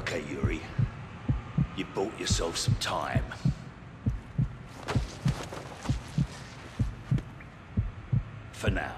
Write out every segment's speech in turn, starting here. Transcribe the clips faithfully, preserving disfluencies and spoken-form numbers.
Okay, Yuri. You bought yourself some time. For now.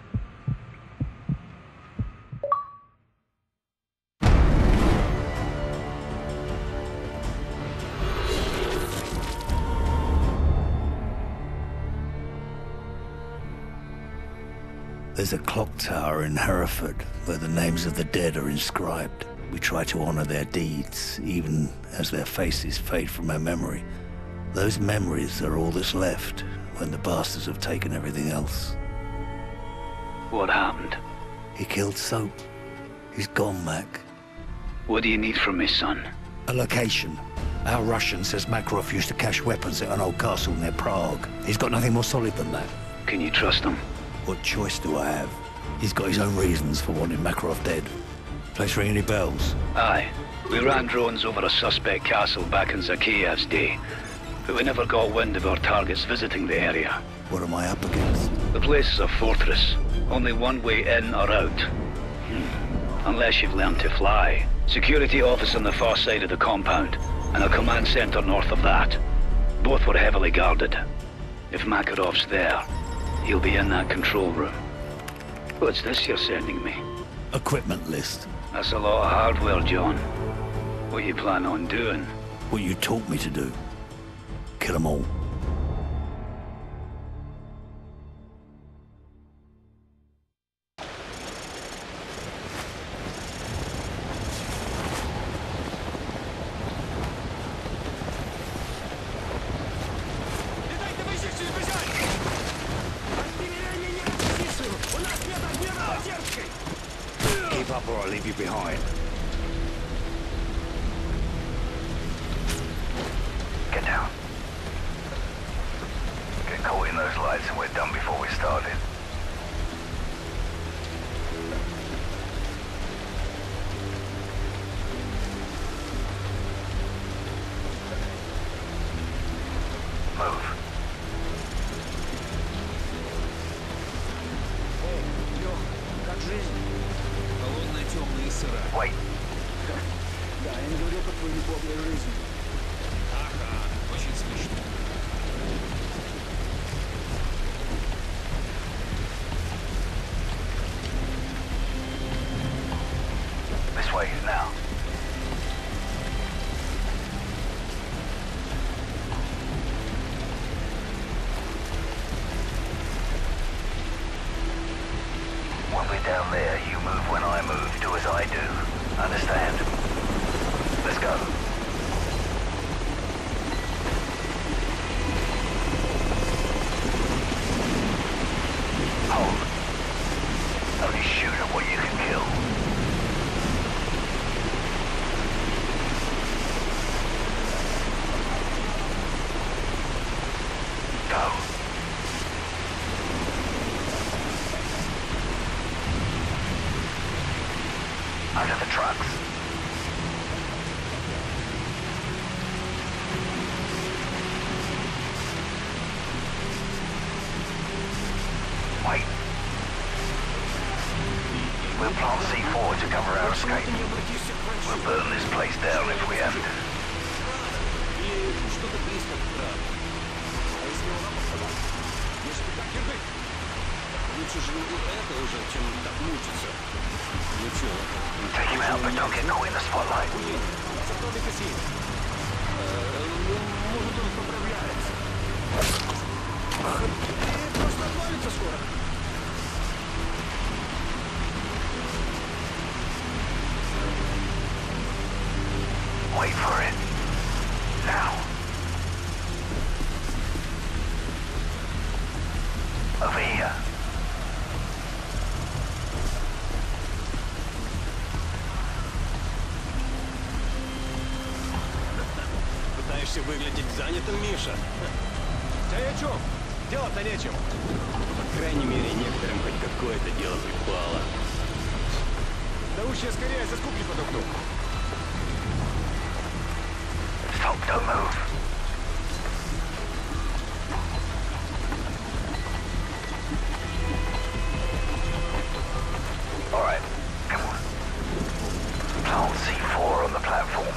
There's a clock tower in Hereford where the names of the dead are inscribed. We try to honor their deeds, even as their faces fade from our memory. Those memories are all that's left when the bastards have taken everything else. What happened? He killed Soap. He's gone, Mac. What do you need from me, son? A location. Our Russian says Makarov used to cache weapons at an old castle near Prague. He's got nothing more solid than that. Can you trust him? What choice do I have? He's got his own reasons for wanting Makarov dead. Place ring any bells? Aye. We ran drones over a suspect castle back in Zakiyev's day, but we never got wind of our targets visiting the area. What am I up against? The place is a fortress. Only one way in or out. Hmm. Unless you've learned to fly. Security office on the far side of the compound, and a command center north of that. Both were heavily guarded. If Makarov's there, he'll be in that control room. What's this you're sending me? Equipment list. That's a lot of hardware, John. What you plan on doing? What you taught me to do. Kill them all. Keep up or I'll leave you behind. Get down. Get caught in those lights and we're done before we started. Move. Wait. Да, я не говорил про твою любовную жизнь. Ага, очень смешно. This way, now. When we're down there, you move when I move. Do as I do. Understand? Let's go. Hold. Only shoot at what you can kill. Go. Out of the trucks. Wait. We'll plant C four to cover our escape. We'll burn this place down if we have to. И что-то близко к правду. А если он опасен? Если так держи. Лучше же это уже, чем так мучиться. Ну чё? Take him out, but don't get caught in the spotlight. Зато косит. Может, он поправляется. И просто отвалится скоро. Wait for it. Now. Over here. Пытаешься выглядеть занятым, Миша? Да и о чем? Делать-то нечем. По крайней мере, некоторым хоть какое-то дело припало. Да уж я скорее за скуки подохну. Stop, don't move. All right, come on. Plant C four on the platform.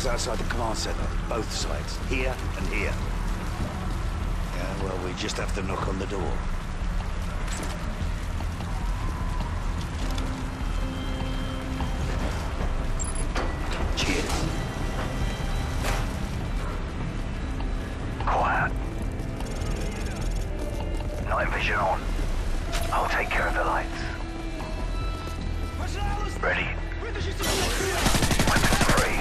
Towers outside the command center, both sides, here and here. Yeah, well, we just have to knock on the door. Cheers. Quiet. Night vision on. I'll take care of the lights. Ready? Weapons free.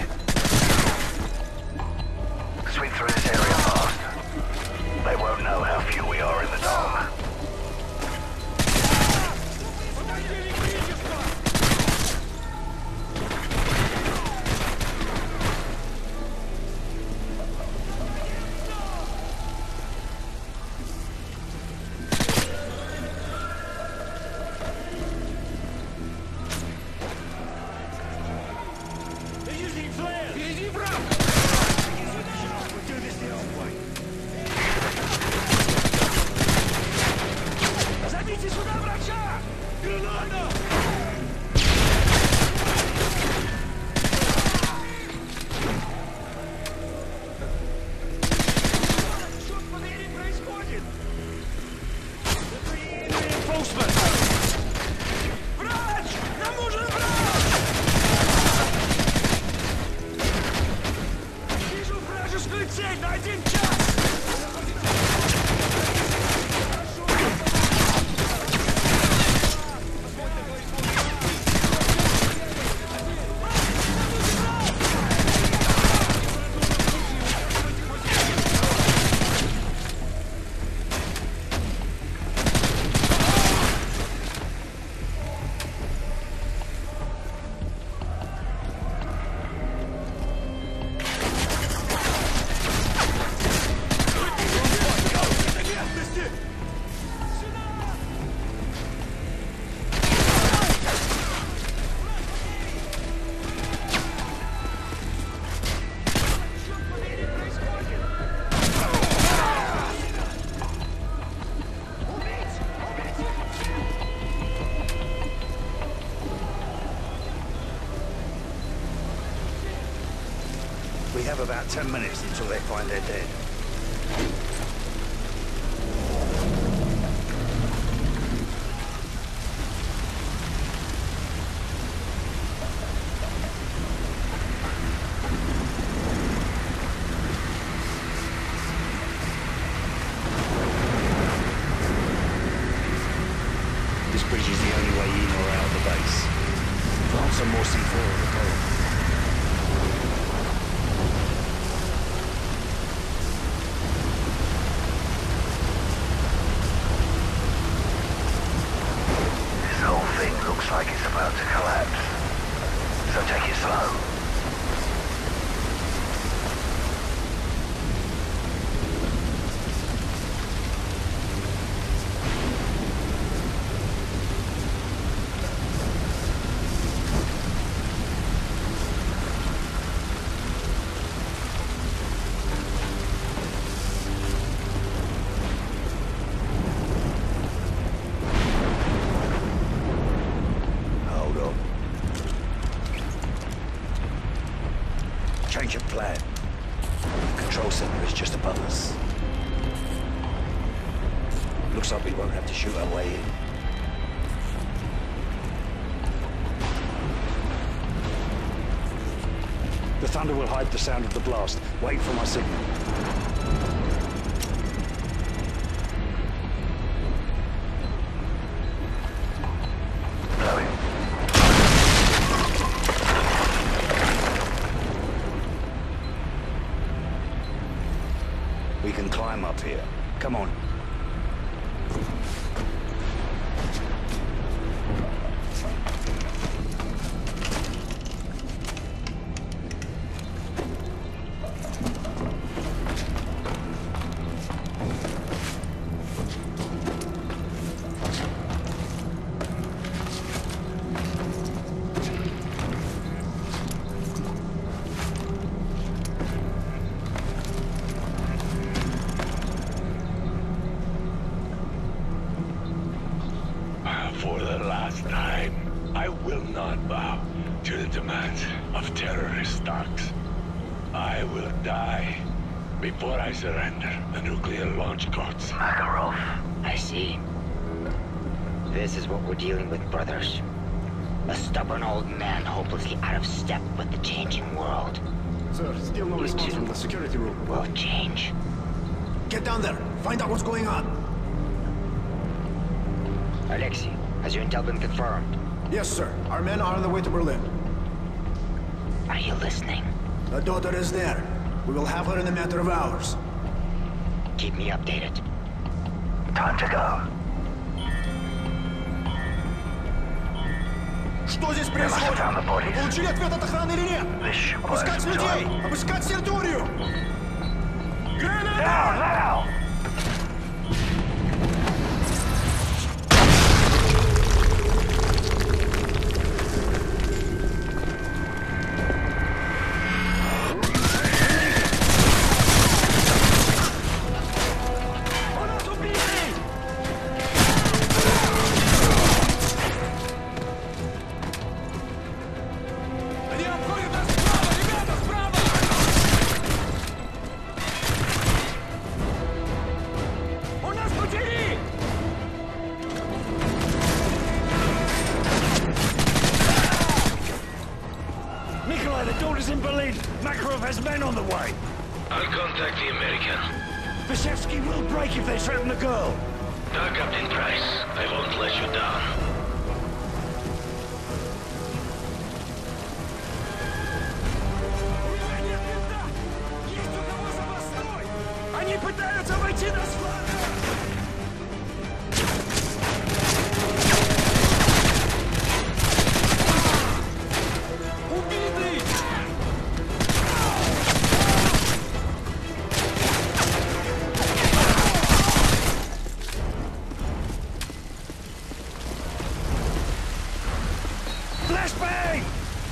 Sweep through this area fast. They won't know how few we are in the dark. We have about ten minutes until they find their dead. This bridge is the only way in or out of the base. Plant some more C four on the column. Like it's about to collapse. So take it slow. Change of plan. Control center is just above us. Looks like we won't have to shoot our way in. The thunder will hide the sound of the blast. Wait for my signal. We can climb up here. Come on. For the last time, I will not bow to the demands of terrorist thugs. I will die before I surrender the nuclear launch codes. Makarov. I see. This is what we're dealing with, brothers. A stubborn old man hopelessly out of step with the changing world. Sir, still no response from the security room. Will change. Get down there. Find out what's going on. Alexei, has your intel been confirmed? Yes, sir. Our men are on the way to Berlin. Are you listening? The daughter is there. We will have her in a matter of hours. Keep me updated. Time to go. Что здесь They must have происходит? found the bodies. Получили ответ от охраны или нет? This ship was Обыскать some людей! time. Обыскать территорию! Now, Граната! now! Они обходят нас справа! Ребята, справа! У нас потери! Nikolai, the daughter's in Berlin. Makarov has men on the way. I'll contact the American. Bashevsky will break if they threaten the girl. Tell Captain Price, I won't let you down. Нет, пизда! Есть у кого запасной! Они пытаются войти на склад! Убитый! Flashbang!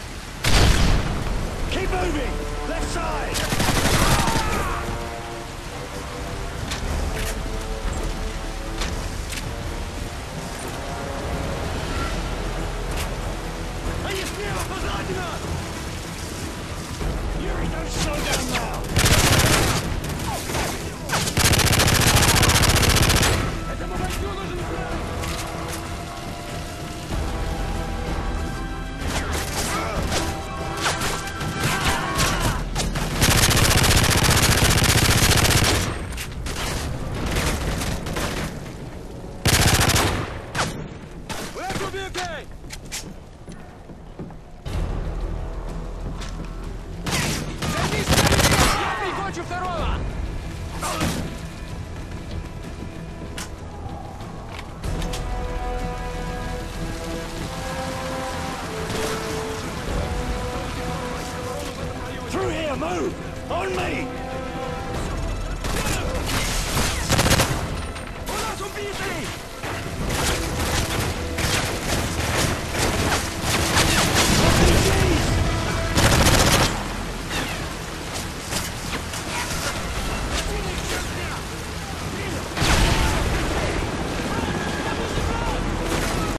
Keep moving! Left side! Они слева позади нас! Yuri, don't slow down now! Этому бойцу нужен флаг! Вверх убегай! Займись вторым! Я прикончу второго! Through here, move! On me! У нас убитый!